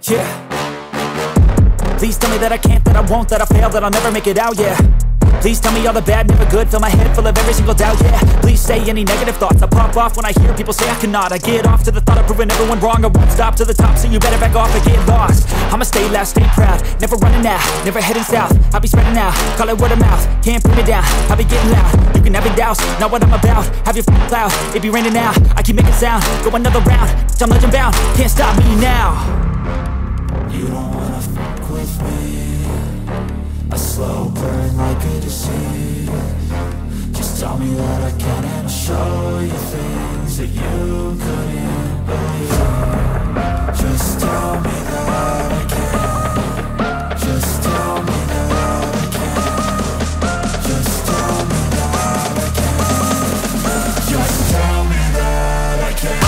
Yeah. Please tell me that I can't, that I won't, that I fail, that I'll never make it out, yeah. Please tell me all the bad, never good, fill my head full of every single doubt, yeah. Please say any negative thoughts, I pop off when I hear people say I cannot. I get off to the thought of proving everyone wrong, I won't stop to the top, so you better back off and get lost. I'ma stay loud, stay proud, never running out, never heading south. I'll be spreading out, call it word of mouth, can't put me down, I'll be getting loud. You can have it doubts, not what I'm about, have your cloud, it be raining now. I keep making sound, go another round, I'm legend bound, can't stop me now. You don't wanna fuck with me, a slow burn like a disease. Just tell me that I can and I'll show you things that you couldn't believe. Just tell me that I can. Just tell me that I can. Just tell me that I can. Just tell me that I can.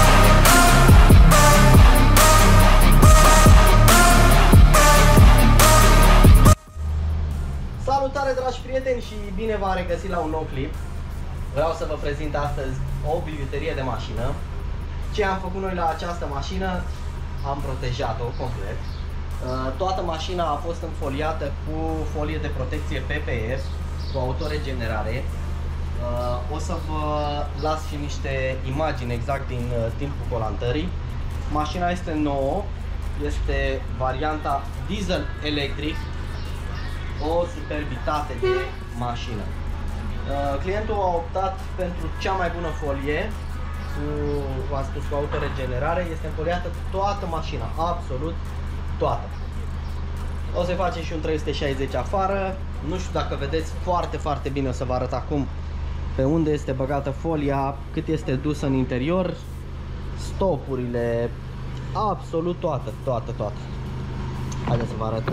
Salutare, dragi prieteni, și bine v-am regăsit la un nou clip. Vreau să vă prezint astăzi o bijuterie de mașină. Ce am făcut noi la această mașină? Am protejat-o complet. Toată mașina a fost înfoliată cu folie de protecție PPF cu autoregenerare. O să vă las și niște imagini exact din timpul colantării. Mașina este nouă, este varianta diesel electric. O superbitate de mașină. Clientul a optat pentru cea mai bună folie cu, v-am spus, cu autoregenerare. Este înfoliată toată mașina, absolut toată. O să facem și un 360 afară. Nu știu dacă vedeți foarte bine, o să vă arăt acum pe unde este băgată folia, cât este dusă în interior, stopurile, absolut toată. Haideți să vă arăt.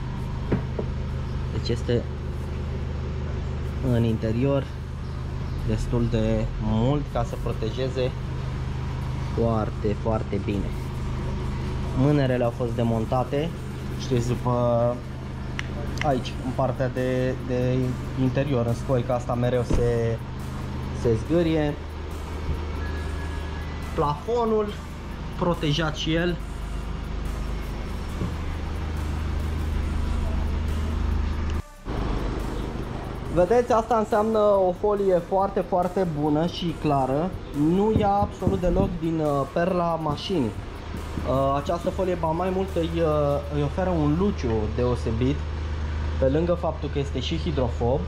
Deci este în interior destul de mult ca să protejeze foarte bine. Mânerele au fost demontate, știți, după aici, în partea de interior, în scoica asta mereu se zgârie. Plafonul protejat și el. Vedeți, asta înseamnă o folie foarte bună și clară. Nu ia absolut deloc din perla mașinii. Această folie, ba mai mult, îi oferă un luciu deosebit. Pe lângă faptul că este și hidrofob,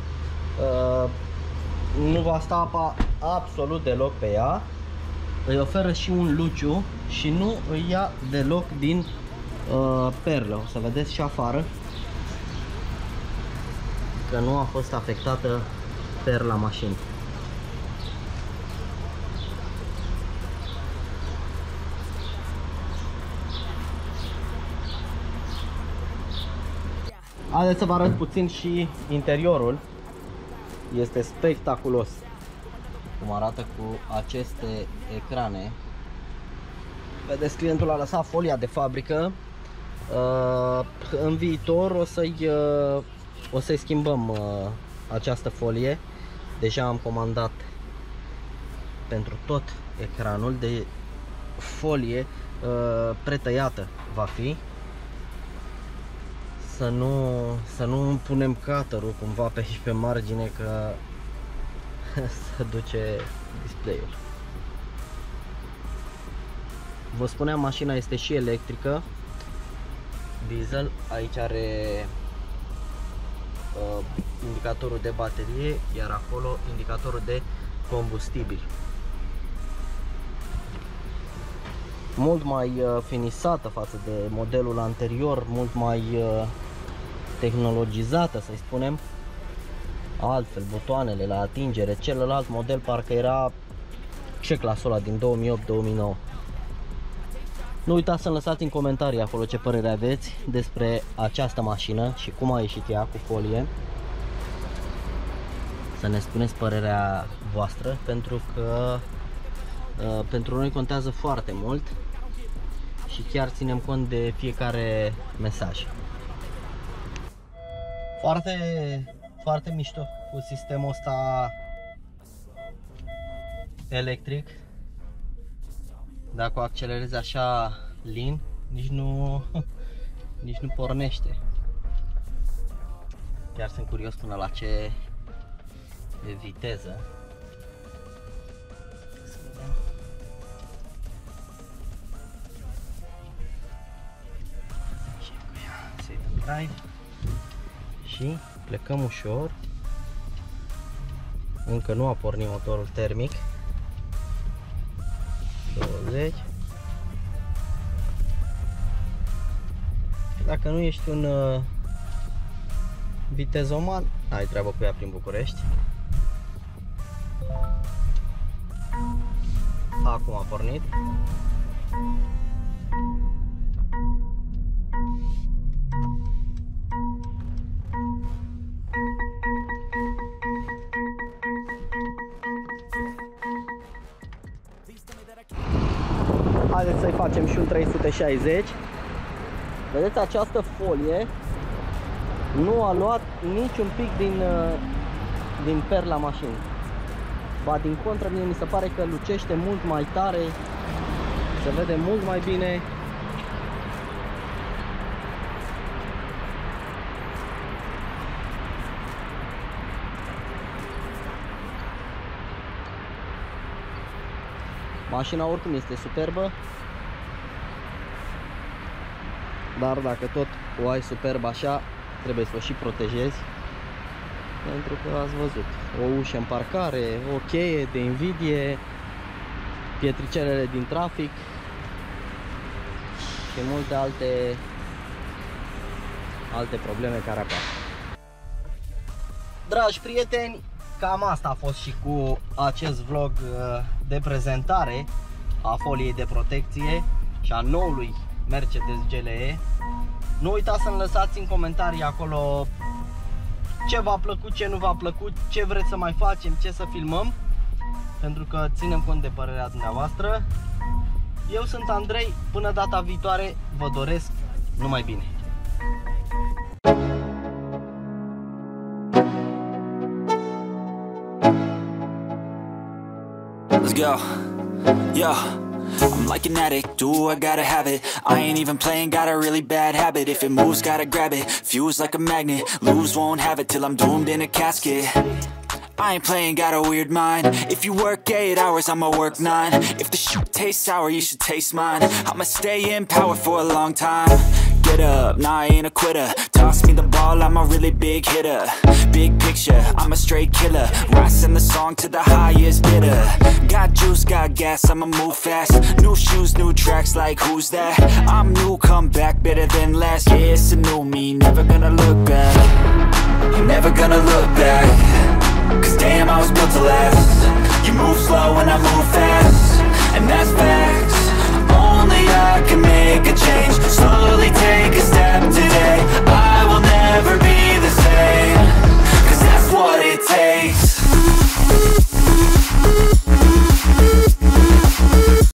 nu va sta apa absolut deloc pe ea. Îi oferă și un luciu și nu îi ia deloc din perlă. O să vedeți și afară că nu a fost afectată perla mașinii. Haideți să vă arăt puțin și interiorul. Este spectaculos cum arată cu aceste ecrane. Vedeți, clientul a lăsat folia de fabrică. În viitor o să-i schimbăm această folie. Deja am comandat pentru tot ecranul de folie pretăiată va fi. Să nu punem cutter-ul cumva pe aici pe margine, că se duce display-ul. Vă spuneam, mașina este și electrică, diesel. Aici are indicatorul de baterie, iar acolo indicatorul de combustibil. Mult mai finisată față de modelul anterior, mult mai tehnologizată, să spunem. Altfel, butoanele la atingere, celălalt model parcă era ce clasul ăla din 2008-2009. Nu uitați să-mi lăsați în comentarii acolo ce părere aveți despre această mașină și cum a ieșit ea cu folie. Să ne spuneți părerea voastră, pentru că pentru noi contează foarte mult și chiar ținem cont de fiecare mesaj. Foarte mișto cu sistemul ăsta electric. Dacă o accelerezi așa lin, nici nu pornește. Chiar sunt curios până la ce viteză. Să vedem. Să-i dăm drive și plecăm ușor. Încă nu a pornit motorul termic. 20. Dacă nu ești un vitezoman, ai treabă cu ea prin București. Acum a pornit. Haideți să-i facem și un 360. Vedeți, această folie nu a luat niciun pic din perla mașinii. Ba din contră, mie mi se pare că lucește mult mai tare, se vede mult mai bine. Mașina oricum este superbă, dar dacă tot o ai superbă așa, trebuie să o și protejezi, pentru că ați văzut, o ușă în parcare, o cheie de invidie, pietricelele din trafic și multe alte probleme care apar. Dragi prieteni, cam asta a fost și cu acest vlog de prezentare a foliei de protecție și a noului Mercedes GLE. Nu uitați să-mi lăsați în comentarii acolo ce v-a plăcut, ce nu v-a plăcut, ce vreți să mai facem, ce să filmăm, pentru că ținem cont de părerea dumneavoastră. Eu sunt Andrei, până data viitoare vă doresc numai bine. Let's go. Yo, I'm like an addict, do I gotta have it. I ain't even playing, got a really bad habit. If it moves, gotta grab it, fuse like a magnet. Lose, won't have it till I'm doomed in a casket. I ain't playing, got a weird mind. If you work 8 hours, I'ma work 9. If the shit tastes sour, you should taste mine. I'ma stay in power for a long time. Get up, nah, I ain't a quitter. Toss me the ball, I'm a really big hitter. Big picture, I'm a straight killer. Rising the song to the highest bidder. Got juice, got gas, I'ma move fast. New shoes, new tracks, like who's that? I'm new, come back, better than last. Yeah, it's a new me, never gonna look back. I'm never gonna look back. Cause damn, I was built to last. You move slow and I move fast, and that's fast.